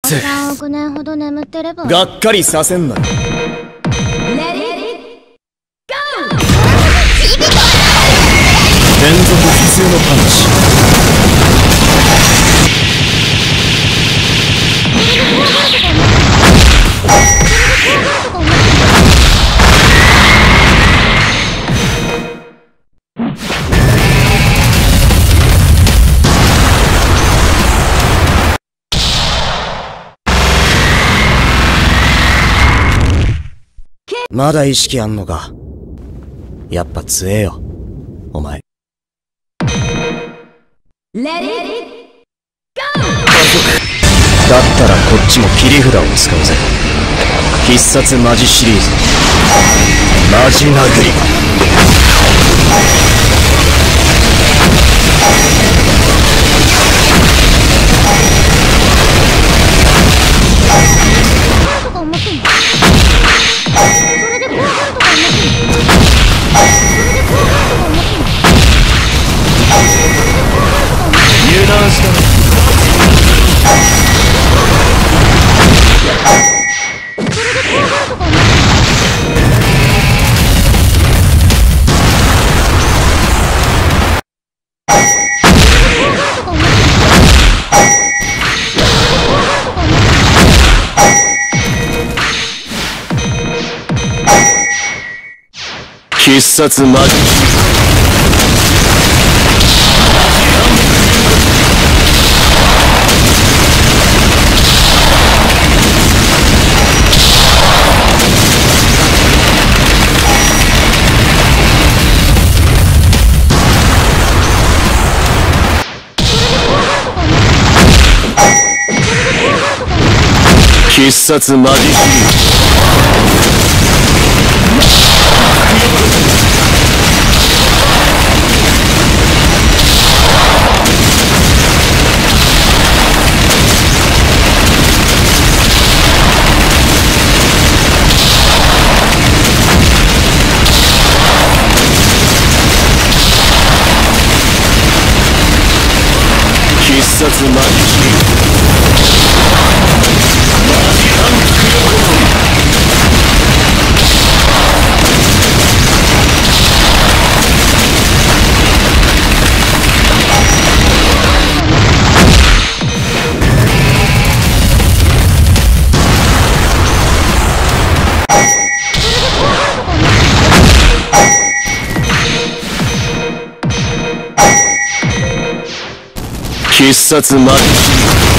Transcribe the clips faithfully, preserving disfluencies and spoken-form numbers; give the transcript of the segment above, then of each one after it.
さんおくねんほど眠ってればがっかりさせんな。連続普通のパンチ。まだ意識あんのか。やっぱ強えよお前。 レディーゴー。 だったらこっちも切り札を使うぜ。必殺マジシリーズマジ殴り。油断したな。必殺マジ必殺マジシリーズ必殺マジシリーズ必殺マジシリーズ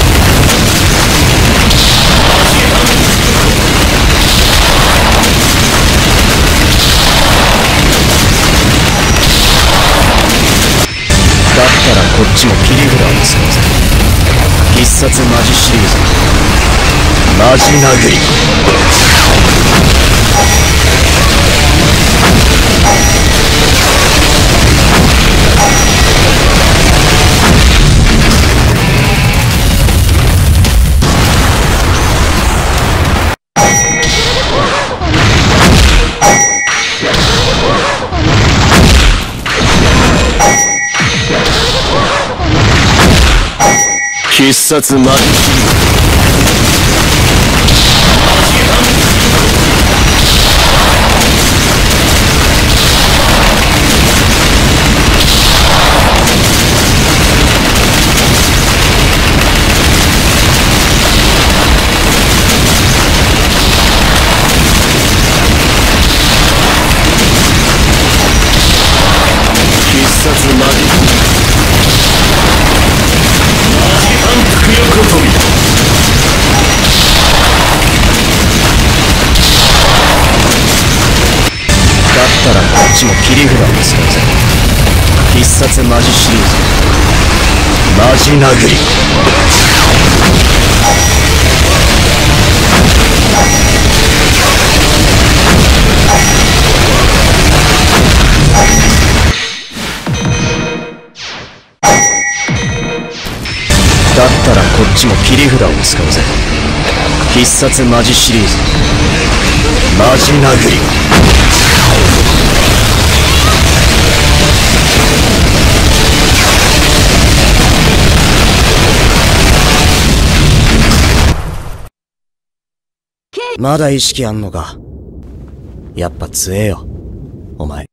だったらこっちも切り札を使うぜ。必殺マジシリーズマジ殴り。必殺マジシリーズ必殺マジシリーズだったらこっちも切り札を使うぜ。必殺マジシリーズマジ殴り。だったらこっちも切り札を使うぜ。必殺マジシリーズマジ殴り。 まだ意識あんのか。やっぱ強えよ、お前。